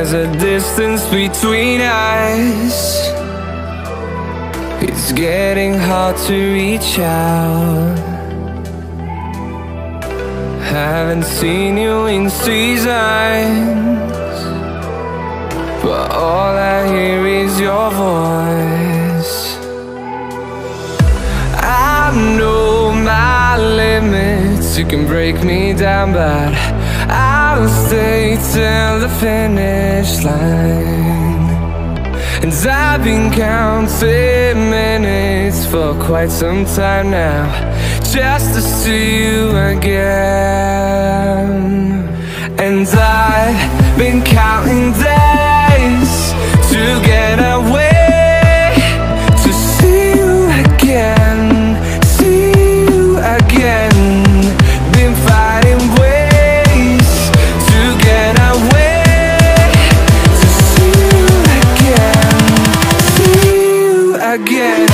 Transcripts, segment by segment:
there's a distance between us. It's getting hard to reach out. Haven't seen you in seasons, but all I hear is your voice. I know my limits, you can break me down, but I'll stay till the finish line. And I've been counting minutes for quite some time now, just to see you again. And I've been counting days to get away, to see you again, see you again. Been fighting ways to get away, to see you again, see you again.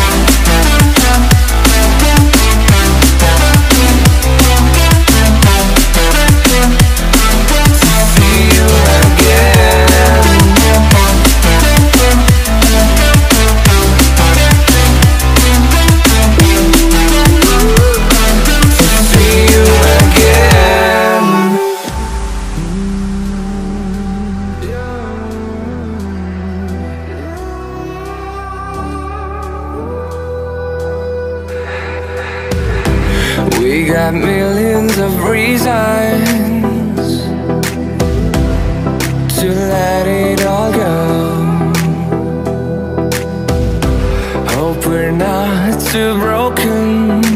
We got millions of reasons to let it all go. Hope we're not too broken